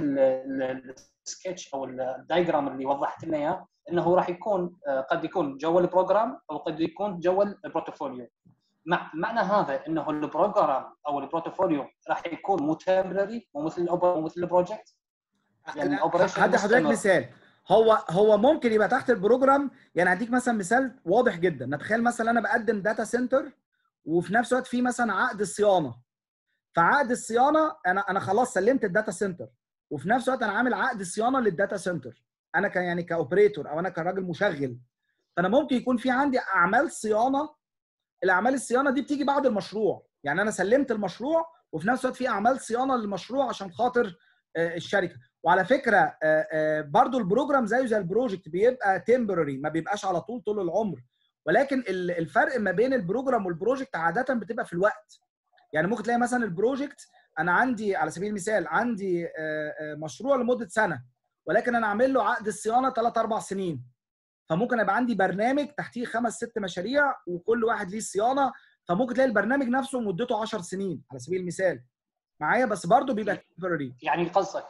السكتش او الدايجرام اللي وضحت لنا اياه، انه راح يكون قد يكون جوا البروجرام او قد يكون جوا البورتفوليو. معنى هذا انه البروجرام او البورتفوليو راح يكون متمرري ومثل البروجكت. يعني هدي حضرتك مثال. هو ممكن يبقى تحت البروجرام. يعني هديك مثلا مثال واضح جدا. نتخيل مثلا انا بقدم داتا سنتر، وفي نفس الوقت في مثلا عقد الصيانه. فعقد الصيانه انا خلاص سلمت الداتا سنتر، وفي نفس الوقت انا عامل عقد الصيانه للداتا سنتر. انا يعني كاوبريتور او انا كراجل مشغل. فانا ممكن يكون في عندي اعمال صيانه. الاعمال الصيانه دي بتيجي بعد المشروع. يعني انا سلمت المشروع وفي نفس الوقت في اعمال صيانه للمشروع عشان خاطر الشركه. وعلى فكره برضو البروجرام زيه زي البروجكت بيبقى تمبرري، ما بيبقاش على طول العمر. ولكن الفرق ما بين البروجرام والبروجكت عاده بتبقى في الوقت. يعني ممكن تلاقي مثلا البروجكت انا عندي على سبيل المثال عندي مشروع لمده سنه، ولكن انا عامل له عقد الصيانه 3 4 سنين. فممكن يبقى عندي برنامج تحتيه 5 6 مشاريع وكل واحد ليه صيانه. فممكن تلاقي البرنامج نفسه مدته 10 سنين على سبيل المثال معايا، بس برضه بيبقى تمبرري. يعني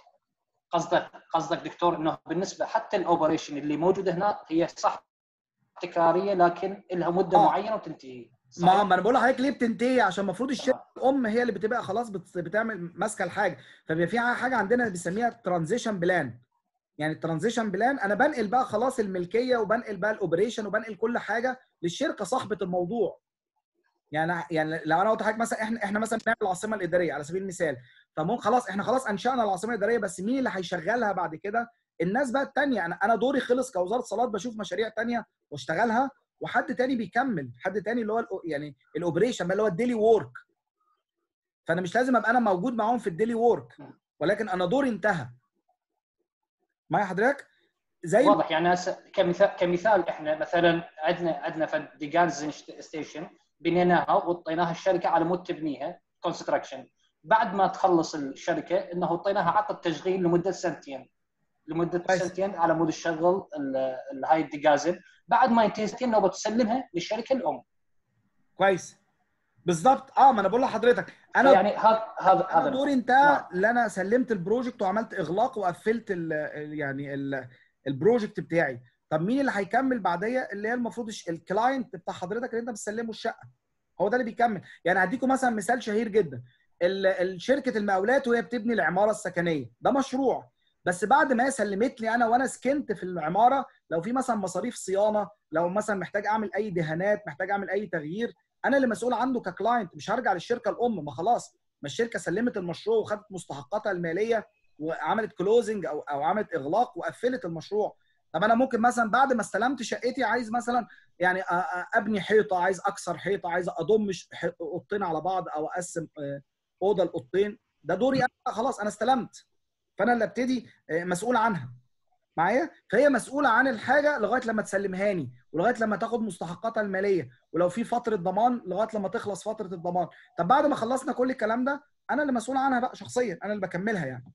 قصدك دكتور انه بالنسبه حتى الاوبريشن اللي موجوده هنا هي صح تكراريه، لكن لها مده معينه وتنتهي. ما انا بقول لحضرتك ليه بتنتهي، عشان المفروض الشركه الام هي اللي بتبقى خلاص بتعمل ماسكه الحاجه، فبيبقى في حاجه عندنا بنسميها ترانزيشن بلان. يعني الترانزيشن بلان انا بنقل بقى خلاص الملكيه، وبنقل بقى الاوبريشن، وبنقل كل حاجه للشركه صاحبه الموضوع. يعني لو انا قلت لحضرتك مثلا احنا مثلا بنعمل العاصمه الاداريه على سبيل المثال، فممكن خلاص احنا خلاص انشانا العاصمه الاداريه، بس مين اللي هيشغلها بعد كده؟ الناس بقى الثانيه. انا دوري خلص كوزاره صالات، بشوف مشاريع ثانيه واشتغلها، وحد تاني بيكمل، حد تاني اللي هو يعني الاوبريشن اللي هو الديلي وورك. فانا مش لازم ابقى انا موجود معاهم في الديلي وورك، ولكن انا دوري انتهى. معايا حضرتك؟ زي واضح. يعني كمثال احنا مثلا عندنا في ديجانز ستيشن بنيناها وعطيناها الشركه على مود تبنيها كونستراكشن. بعد ما تخلص الشركه انه عطيناها عقد تشغيل لمده سنتين، سنتين على مود تشغل هاي الدجازن. بعد ما ينتهي سنتين نوبه تسلمها للشركه الام. كويس بالظبط. ما انا بقول لحضرتك انا يعني هذا دوري انتهى، اللي انا سلمت البروجكت وعملت اغلاق وقفلت يعني البروجكت بتاعي. طب مين اللي هيكمل بعديه؟ اللي هي المفروض الكلاينت بتاع حضرتك اللي انت بتسلمه الشقه، هو ده اللي بيكمل. يعني هديكم مثلا مثال شهير جدا. شركه المقاولات وهي بتبني العماره السكنيه، ده مشروع، بس بعد ما هي سلمت لي انا وانا سكنت في العماره، لو في مثلا مصاريف صيانه، لو مثلا محتاج اعمل اي دهانات، محتاج اعمل اي تغيير، انا اللي مسؤول عنه ككلاينت. مش هرجع للشركه الام، ما خلاص، ما الشركه سلمت المشروع وخدت مستحقاتها الماليه وعملت كلوزنج او عملت اغلاق وقفلت المشروع. طب انا ممكن مثلا بعد ما استلمت شقتي عايز مثلا يعني ابني حيطه، عايز اكسر حيطه، عايز اضم اوضتين على بعض، او اقسم اوضه لاوضتين، ده دوري انا خلاص، انا استلمت، فانا اللي ابتدي مسؤول عنها. معايا؟ فهي مسؤوله عن الحاجه لغايه لما تسلمهاني، ولغايه لما تاخد مستحقاتها الماليه، ولو في فتره ضمان لغايه لما تخلص فتره الضمان. طب بعد ما خلصنا كل الكلام ده، انا اللي مسؤول عنها بقى شخصيا، انا اللي بكملها يعني.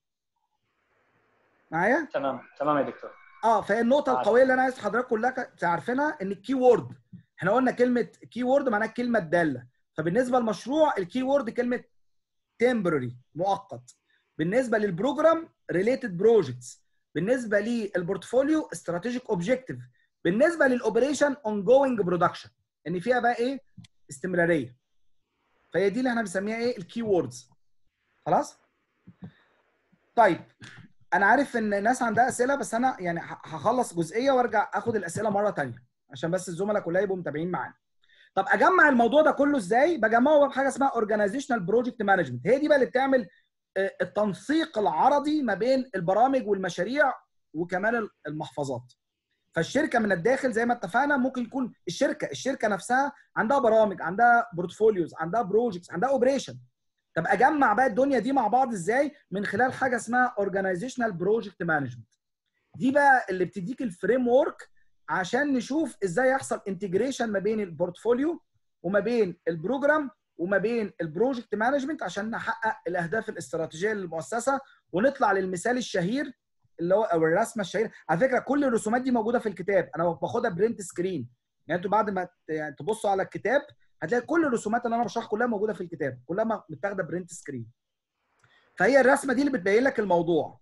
معايا؟ تمام يا دكتور. فهي النقطه القويه اللي انا عايز حضرتك كلها تعرفينها، ان الكي وورد، احنا قلنا كلمه كي وورد معناها الكلمه الداله. فبالنسبه للمشروع الكي وورد كلمه temporary مؤقت، بالنسبه للبروجرام ريليتد بروجكتس، بالنسبه للبورتفوليو استراتيجيك اوبجيكتيف، بالنسبه للاوبريشن اون جوينج برودكشن، ان فيها بقى ايه؟ استمراريه. فهي دي اللي احنا بنسميها ايه؟ الكي ووردز. خلاص؟ طيب انا عارف ان الناس عندها اسئله، بس انا يعني هخلص جزئيه وارجع اخد الاسئله مره ثانيه عشان بس الزملاء كلها يبقوا متابعين معانا. طب اجمع الموضوع ده كله ازاي؟ بجمعه بحاجه اسمها اورجانيزيشنال بروجكت مانجمنت. هي دي بقى اللي بتعمل التنسيق العرضي ما بين البرامج والمشاريع وكمان المحفظات. فالشركه من الداخل زي ما اتفقنا ممكن يكون الشركه نفسها عندها برامج، عندها بورتفوليوز، عندها بروجكتس، عندها اوبريشن. طب اجمع بقى الدنيا دي مع بعض ازاي؟ من خلال حاجه اسمها اورجانيزيشنال بروجكت مانجمنت. دي بقى اللي بتديك الفريم ورك عشان نشوف ازاي يحصل انتجريشن ما بين البورتفوليو وما بين البروجرام وما بين البروجكت مانجمنت، عشان نحقق الاهداف الاستراتيجيه للمؤسسه ونطلع للمثال الشهير اللي هو او الرسمه الشهيره. على فكره كل الرسومات دي موجوده في الكتاب، انا باخدها برنت سكرين. يعني انتوا بعد ما يعني تبصوا على الكتاب هتلاقي كل الرسومات اللي انا بشرحها كلها موجوده في الكتاب، كلها متاخده برنت سكرين. فهي الرسمه دي اللي بتبين لك الموضوع.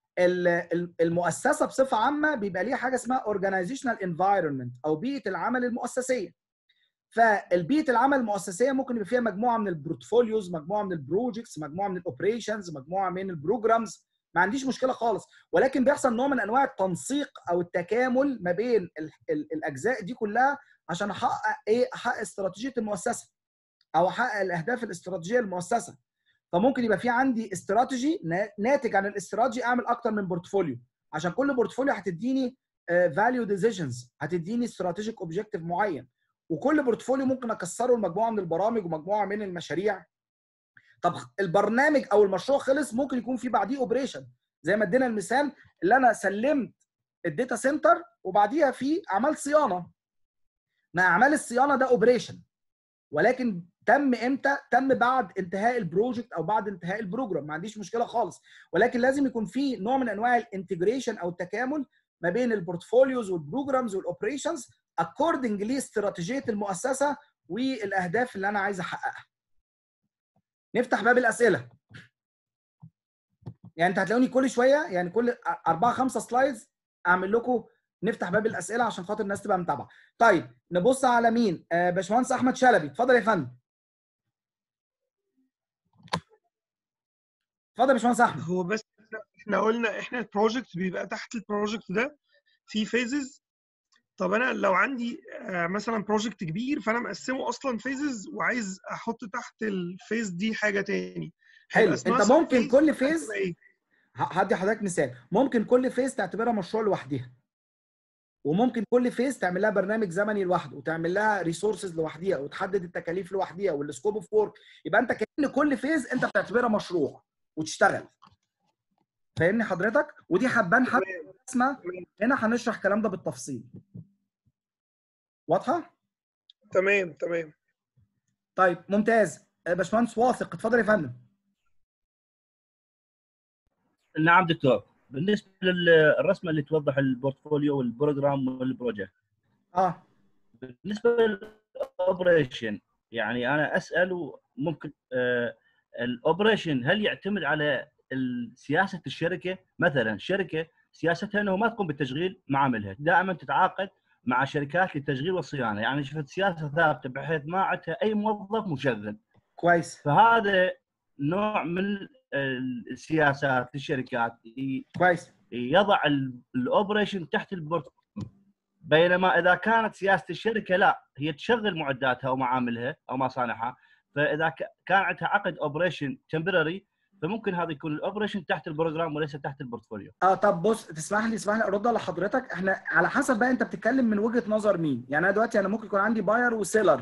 المؤسسه بصفه عامه بيبقى ليها حاجه اسمها اورجانيزيشنال انفايرمنت او بيئه العمل المؤسسيه. فالبيئه العمل المؤسسيه ممكن يبقى فيها مجموعه من البورتفوليوز، مجموعه من البروجكتس، مجموعه من الاوبريشنز، مجموعه من البروجرامز، ما عنديش مشكله خالص، ولكن بيحصل نوع من انواع التنسيق او التكامل ما بين الاجزاء دي كلها عشان احقق ايه؟ احقق استراتيجيه المؤسسه او احقق الاهداف الاستراتيجيه للمؤسسه. فممكن يبقى في عندي استراتيجي ناتج عن الاستراتيجي اعمل اكتر من بورتفوليو، عشان كل بورتفوليو هتديني فاليو ديسيجنز، هتديني استراتيجيك اوبجيكتيف معين، وكل بورتفوليو ممكن اكسره لمجموعه من البرامج ومجموعه من المشاريع. طب البرنامج او المشروع خلص، ممكن يكون في بعديه اوبريشن، زي ما ادينا المثال اللي انا سلمت الداتا سنتر وبعديها في اعمال صيانه. مع اعمال الصيانه ده اوبريشن، ولكن تم امتى؟ تم بعد انتهاء البروجكت او بعد انتهاء البروجرام، ما عنديش مشكله خالص، ولكن لازم يكون في نوع من انواع الانتجريشن او التكامل ما بين البورتفوليوز والبروجرامز والاوبريشنز اكوردنج لاستراتيجيه المؤسسه والاهداف اللي انا عايز احققها. نفتح باب الاسئله. يعني انت هتلاقوني كل شويه، يعني كل 4 5 سلايدز اعمل لكم نفتح باب الاسئله عشان خاطر الناس تبقى متابعه. طيب نبص على مين؟ باشمهندس احمد شلبي، اتفضل يا فندم. اتفضل يا باشمهندس احمد. هو بس احنا قلنا احنا البروجكت بيبقى تحت البروجكت ده في فيزز. طب انا لو عندي مثلا بروجكت كبير فانا مقسمه اصلا فيزز وعايز احط تحت الفيز دي حاجه تاني. حلو، انت ممكن كل فيز هدي حضرتك مثال، ممكن كل فيز تعتبرها مشروع لوحدها، وممكن كل فيز تعمل لها برنامج زمني لوحده، وتعمل لها ريسورسز لوحديها، وتحدد التكاليف لوحديها والسكوب اوف وورك. يبقى انت كأن كل فيز انت بتعتبرها مشروع وتشتغل. فاهمني حضرتك؟ ودي حبان حتى اسمها هنا هنشرح الكلام ده بالتفصيل. واضحه؟ تمام. طيب ممتاز. باشمهندس واثق، اتفضل يا فندم. نعم دكتور، بالنسبه للرسمه اللي توضح البورتفوليو والبروجرام والبروجكت، بالنسبه للاوبريشن يعني انا اسال ممكن الاوبريشن هل يعتمد على سياسه الشركه؟ مثلا شركه سياستها انه ما تقوم بالتشغيل معاملها، دائما تتعاقد مع شركات للتشغيل والصيانه، يعني شفت سياسه ثابته بحيث ما عندها اي موظف مشغل. كويس. فهذا نوع من السياسات للشركات كويس يضع الاوبريشن تحت البورتفوليو، بينما اذا كانت سياسه الشركه لا هي تشغل معداتها ومعاملها او مصانعها، فاذا كان عندها عقد اوبريشن تمبرري فممكن هذا يكون الاوبريشن تحت البروجرام وليس تحت البورتفوليو. طب بص، تسمح لي ارد على حضرتك. احنا على حسب بقى انت بتتكلم من وجهه نظر مين. يعني انا دلوقتي ممكن يكون عندي باير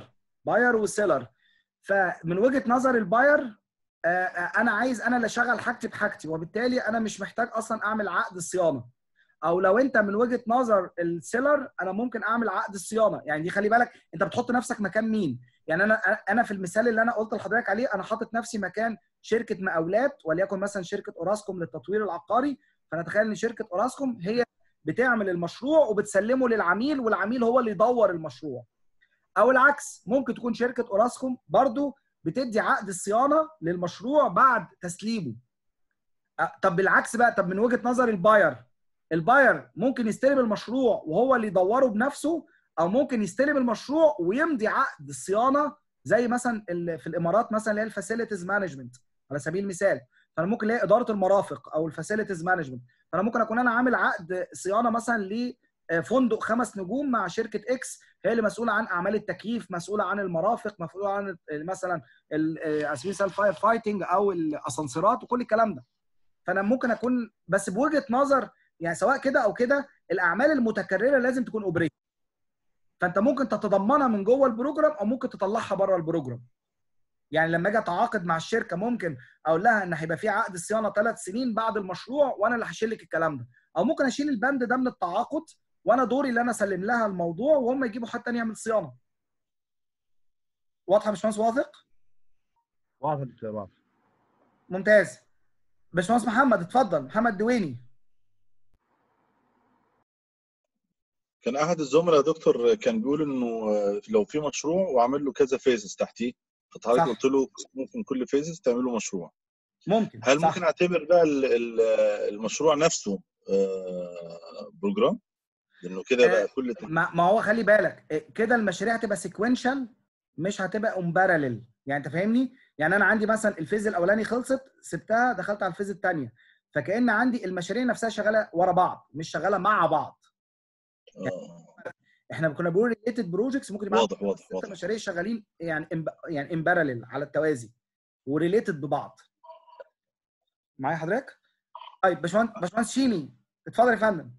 وسيلر. فمن وجهه نظر الباير انا عايز انا اللي اشغل حاجتي بحاجتي، وبالتالي انا مش محتاج اصلا اعمل عقد الصيانه. او لو انت من وجهه نظر السيلر انا ممكن اعمل عقد الصيانه. يعني دي خلي بالك انت بتحط نفسك مكان مين. يعني انا في المثال اللي انا قلت لحضرتك عليه انا حاطط نفسي مكان شركه مقاولات، وليكن مثلا شركه اوراسكوم للتطوير العقاري. فانا اتخيل ان شركه اوراسكوم هي بتعمل المشروع وبتسلمه للعميل، والعميل هو اللي يدور المشروع. او العكس، ممكن تكون شركه اوراسكوم برضو بتدي عقد الصيانه للمشروع بعد تسليمه. طب بالعكس بقى، طب من وجهه نظر الباير ممكن يستلم المشروع وهو اللي يدوره بنفسه، او ممكن يستلم المشروع ويمضي عقد الصيانه زي مثلا في الامارات مثلا اللي هي الفاسيلتيز مانجمنت على سبيل المثال. فانا ممكن الاقي اداره المرافق او الفاسيلتيز مانجمنت، فانا ممكن اكون انا عامل عقد صيانه مثلا لفندق 5 نجوم مع شركه اكس، هي اللي مسؤوله عن اعمال التكييف، مسؤوله عن المرافق، مسؤوله عن مثلا الفاير فايتنج او الاسانسيرات وكل الكلام ده. فانا ممكن اكون بس بوجهه نظر يعني سواء كده او كده الاعمال المتكرره لازم تكون اوبريشن. فانت ممكن تتضمنها من جوه البروجرام او ممكن تطلعها بره البروجرام. يعني لما اجي اتعاقد مع الشركه ممكن اقول لها ان هيبقى في عقد صيانه 3 سنين بعد المشروع وانا اللي هشيل لك الكلام ده، او ممكن اشيل البند ده من التعاقد وانا دوري اللي انا اسلم لها الموضوع وهم يجيبوا حد ثاني يعمل صيانه. واضحه يا باشمهندس واثق؟ واضح دكتور، واضح. ممتاز. باشمهندس محمد اتفضل، محمد دويني. كان احد الزملاء يا دكتور كان بيقول انه لو في مشروع وعامل له كذا فيزز تحتيه، فحضرتك قلت له ممكن كل فيزز تعمل له مشروع. ممكن. هل ممكن اعتبر بقى المشروع نفسه بروجرام؟ لانه كده بقى كل ما هو خلي بالك كده المشاريع هتبقى سيكوينشال مش هتبقى اون باراليل. يعني انت فاهمني؟ يعني انا عندي مثلا الفيز الاولاني خلصت سبتها دخلت على الفيز الثانيه، فكأن عندي المشاريع نفسها شغاله ورا بعض مش شغاله مع بعض. يعني احنا كنا بنقول ريليتد بروجكتس ممكن يبقى واضح مشاريع شغالين يعني ان باراليل على التوازي وريليتد ببعض. معايا حضرتك؟ طيب باشمهندس شيمي اتفضل يا فندم.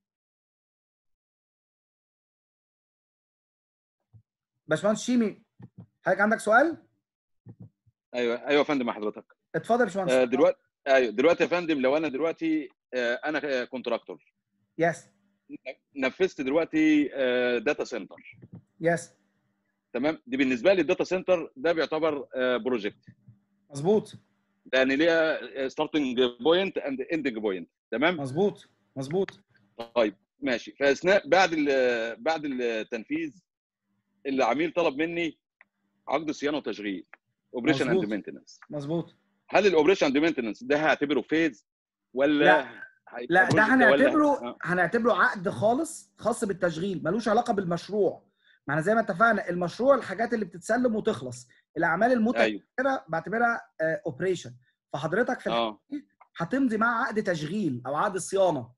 باشمهندس شيمي حضرتك عندك سؤال؟ ايوه يا فندم حضرتك. اتفضل يا باشمهندس. دلوقتي يا فندم لو انا دلوقتي انا كونتراكتور. يس. نفذت دلوقتي داتا سنتر. يس. تمام. دي بالنسبه لي الداتا سنتر ده بيعتبر بروجكت. مظبوط. لان ليها ستارتنج بوينت اند اندنج بوينت. تمام. مظبوط. طيب ماشي. فاثناء بعد التنفيذ العميل طلب مني عقد صيانه وتشغيل، اوبريشن اند مينتنس. مظبوط. هل الاوبريشن اند مينتنس ده هعتبره فيز ولا لا. لا ده هنعتبره عقد خاص بالتشغيل، ملوش علاقه بالمشروع. ما احنا زي ما اتفقنا المشروع الحاجات اللي بتتسلم وتخلص، الاعمال المتكرره بعتبرها اوبريشن. فحضرتك في الحاله دي هتمضي مع عقد تشغيل او عقد صيانه.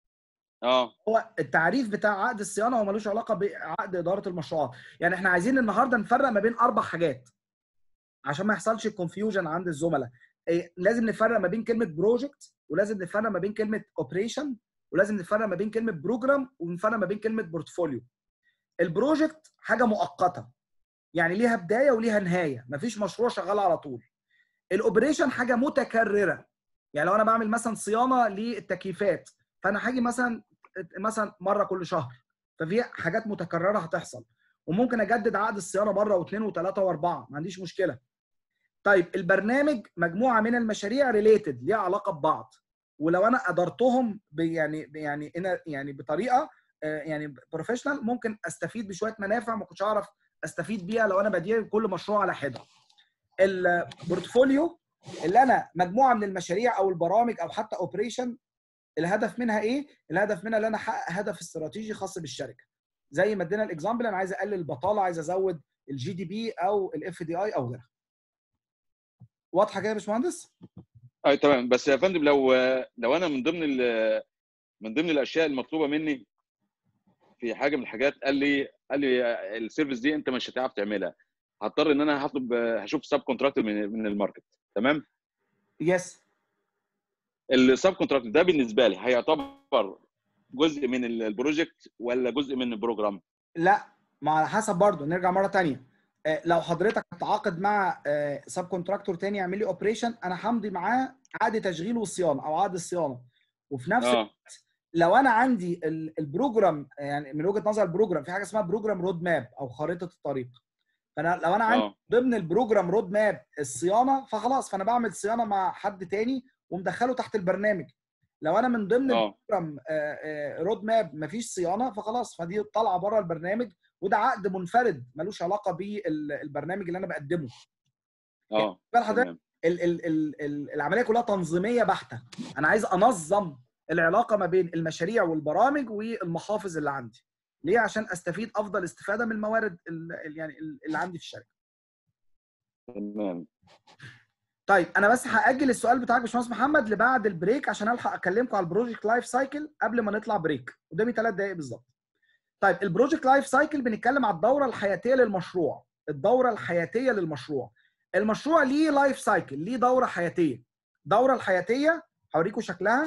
هو التعريف بتاع عقد الصيانه هو ملوش علاقه بعقد اداره المشروعات. يعني احنا عايزين النهارده نفرق ما بين 4 حاجات عشان ما يحصلش الكونفيوجن عند الزملاء. لازم نفرق ما بين كلمه بروجكت، ولازم نفرق ما بين كلمه اوبريشن، ولازم نفرق ما بين كلمه بروجرام، ونفرق ما بين كلمه بورتفوليو. البروجكت حاجه مؤقته يعني ليها بدايه وليها نهايه، مفيش مشروع شغال على طول. الاوبريشن حاجه متكرره، يعني لو انا بعمل مثلا صيانه للتكييفات فانا هاجي مثلا مره كل شهر، ففي حاجات متكرره هتحصل، وممكن اجدد عقد الصيانه مره واثنين وثلاثه واربعه، ما عنديش مشكله. طيب البرنامج مجموعه من المشاريع ريليتد ليها علاقه ببعض، ولو انا ادرتهم يعني بطريقه يعني بروفيشنال ممكن استفيد بشويه منافع ما كنتش اعرف استفيد بيها لو انا بدير كل مشروع على حده. البورتفوليو اللي انا مجموعه من المشاريع او البرامج او حتى اوبريشن، الهدف منها ايه؟ الهدف منها ان انا احقق هدف استراتيجي خاص بالشركه. زي ما ادينا الاكزامبل، انا عايز اقلل البطاله، عايز ازود الجي دي بي او الاف دي اي او غيرها. واضحه كده يا باشمهندس؟ تمام. بس يا فندم لو انا من ضمن الاشياء المطلوبه مني في حاجه من الحاجات، قال لي السيرفيس دي انت مش هتعرف تعملها، هضطر ان انا هشوف سب كونتراكتور من الماركت. تمام؟ يس. السب كونتراكتور ده بالنسبه لي هيعتبر جزء من البروجكت ولا جزء من البروجرام؟ لا، ما على حسب برضه. نرجع مره ثانيه، لو حضرتك هتتعاقد مع سب كونتراكتور تاني يعمل لي اوبريشن، انا همضي معاه عقد تشغيل وصيانه او عقد الصيانه. وفي نفس الوقت لو انا عندي البروجرام، يعني من وجهه نظر البروجرام في حاجه اسمها بروجرام رود ماب او خريطه الطريق. فانا لو انا عندي ضمن البروجرام رود ماب الصيانه، فخلاص فانا بعمل صيانه مع حد تاني ومدخله تحت البرنامج. لو انا من ضمن البروجرام رود ماب مفيش صيانه، فخلاص فدي طالعه بره البرنامج، وده عقد منفرد ملوش علاقه بالبرنامج اللي انا بقدمه. يعني العمليه كلها تنظيميه بحته. انا عايز انظم العلاقه ما بين المشاريع والبرامج والمحافظ اللي عندي. ليه؟ عشان استفيد افضل استفاده من الموارد يعني اللي عندي في الشركه. تمام. طيب انا بس هاجل السؤال بتاعك يا باشمهندس محمد لبعد البريك عشان الحق اكلمكم على البروجكت لايف سايكل قبل ما نطلع بريك، قدامي 3 دقائق بالظبط. طيب البروجكت لايف سايكل بنتكلم على الدوره الحياتيه للمشروع. الدوره الحياتيه للمشروع، المشروع ليه لايف سايكل، ليه دوره حياتيه. الدوره الحياتيه هوريكم شكلها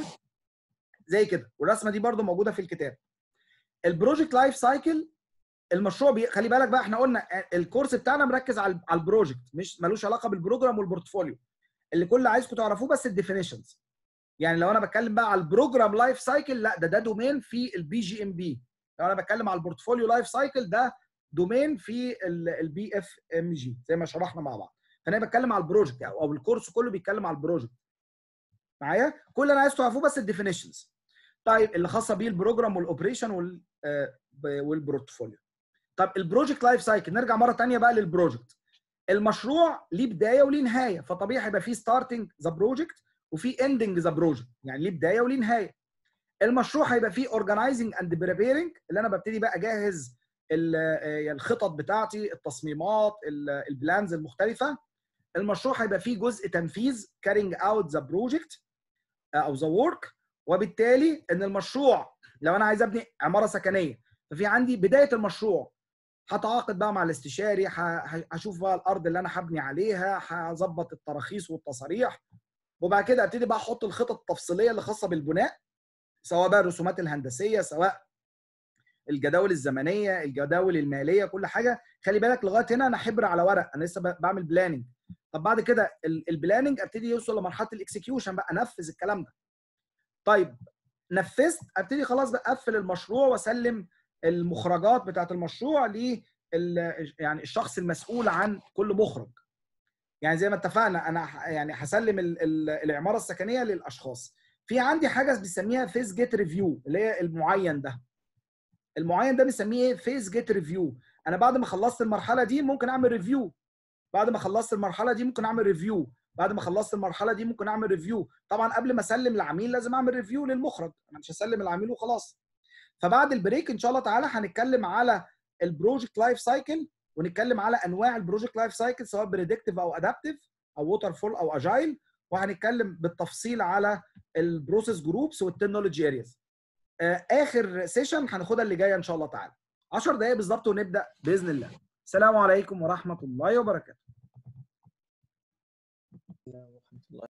زي كده، والرسمه دي برده موجوده في الكتاب. البروجكت لايف سايكل، المشروع خلي بالك بقى، احنا قلنا الكورس بتاعنا مركز على البروجكت، مش ملوش علاقه بالبروجرام والبورتفوليو. اللي كل عايزكم تعرفوه بس الديفينيشنز. يعني لو انا بتكلم بقى على البروجرام لايف سايكل، لا ده دومين في البي جي ام بي. لو انا بتكلم على البورتفوليو لايف سايكل، ده دومين في البي اف ام جي زي ما شرحنا مع بعض. فانا بتكلم على البروجكت او الكورس كله بيتكلم على البروجكت. معايا؟ كل اللي انا عايز تعرفوه بس الديفينيشنز. طيب اللي خاصه بيه البروجرام والاوبريشن والبورتفوليو. طب البروجكت لايف سايكل، نرجع مره ثانيه بقى للبروجكت. المشروع ليه بدايه وليه نهايه، فطبيعي هيبقى فيه ستارتنج ذا بروجكت وفي اندنج ذا بروجكت، يعني ليه بدايه وليه نهايه. المشروع هيبقى فيه اورجنايزنج اند بريبيرنج، اللي انا ببتدي بقى اجهز الخطط بتاعتي، التصميمات، البلانز المختلفه. المشروع هيبقى فيه جزء تنفيذ كارينج اوت ذا بروجكت او ذا ورك. وبالتالي ان المشروع لو انا عايز ابني عماره سكنيه، ففي عندي بدايه المشروع، هتعاقد بقى مع الاستشاري، هشوف بقى الارض اللي انا هبني عليها، هظبط التراخيص والتصاريح، وبعد كده ابتدي بقى احط الخطط التفصيليه اللي خاصه بالبناء، سواء بقى الرسومات الهندسيه، سواء الجداول الزمنيه، الجداول الماليه، كل حاجه. خلي بالك لغايه هنا انا حبر على ورق، انا لسه بعمل بلاننج. طب بعد كده البلاننج ابتدي يوصل لمرحله الاكسكيوشن بقى، انفذ الكلام ده. طيب نفذت، ابتدي خلاص بقى اقفل المشروع واسلم المخرجات بتاعه المشروع يعني الشخص المسؤول عن كل مخرج. يعني زي ما اتفقنا انا يعني هسلم العماره السكنيه للاشخاص. في عندي حاجه بنسميها فيز جيت ريفيو، اللي هي المعين ده. المعين ده بنسميه ايه؟ فيز جيت ريفيو. انا بعد ما خلصت المرحله دي ممكن اعمل ريفيو، بعد ما خلصت المرحله دي ممكن اعمل ريفيو، بعد ما خلصت المرحله دي ممكن اعمل ريفيو. طبعا قبل ما اسلم العميل لازم اعمل ريفيو للمخرج، انا مش هسلم العميل وخلاص. فبعد البريك ان شاء الله تعالى هنتكلم على البروجكت لايف سايكل، ونتكلم على انواع البروجكت لايف سايكل سواء بريدكتيف او ادابتيف او ووتر فول او اجايل، وهنتكلم بالتفصيل على البروسيس جروبس والتكنولوجي ارياز. اخر سيشن هناخدها اللي جايه ان شاء الله تعالى 10 دقائق بالظبط ونبدا باذن الله. السلام عليكم ورحمه الله وبركاته.